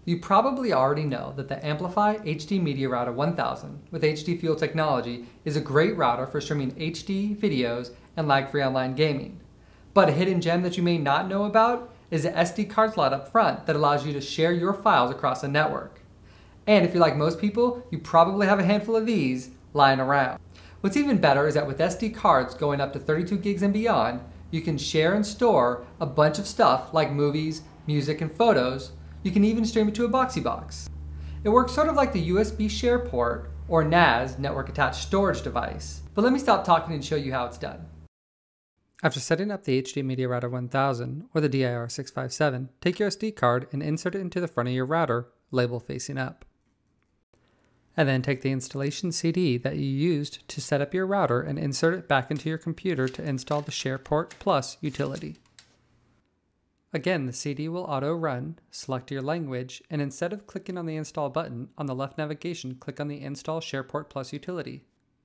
You probably already know that the Amplify HD Media Router 1000 with HD Fuel technology is a great router for streaming HD videos and lag-free online gaming. But a hidden gem that you may not know about is the SD card slot up front that allows you to share your files across a network. And if you're like most people, you probably have a handful of these lying around. What's even better is that with SD cards going up to 32 gigs and beyond, you can share and store a bunch of stuff like movies, music, and photos. You can even stream it to a Boxee Box. It works sort of like the USB share port or NAS, network attached storage device. But let me stop talking and show you how it's done. After setting up the HD Media Router 1000 or the DIR-657, take your SD card and insert it into the front of your router, label facing up. And then take the installation CD that you used to set up your router and insert it back into your computer to install the SharePort Plus utility. Again, the CD will auto-run, select your language, and instead of clicking on the Install button, on the left navigation, click on the Install SharePort Plus utility.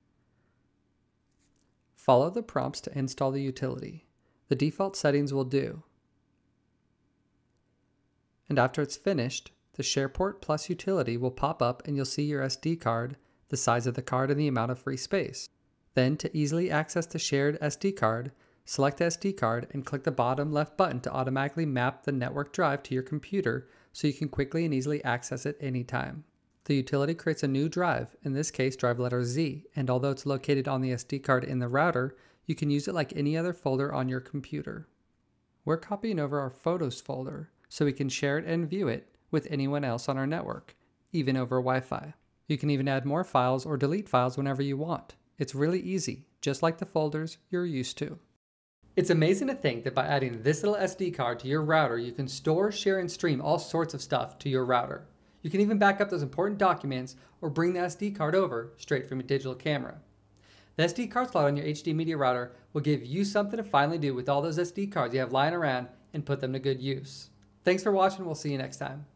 Follow the prompts to install the utility. The default settings will do. And after it's finished, the SharePort Plus utility will pop up and you'll see your SD card, the size of the card, and the amount of free space. Then, to easily access the shared SD card, select the SD card and click the bottom left button to automatically map the network drive to your computer so you can quickly and easily access it anytime. The utility creates a new drive, in this case drive letter Z, and although it's located on the SD card in the router, you can use it like any other folder on your computer. We're copying over our Photos folder so we can share it and view it with anyone else on our network, even over Wi-Fi. You can even add more files or delete files whenever you want. It's really easy, just like the folders you're used to. It's amazing to think that by adding this little SD card to your router, you can store, share, and stream all sorts of stuff to your router. You can even back up those important documents or bring the SD card over straight from your digital camera. The SD card slot on your HD Media Router will give you something to finally do with all those SD cards you have lying around and put them to good use. Thanks for watching. We'll see you next time.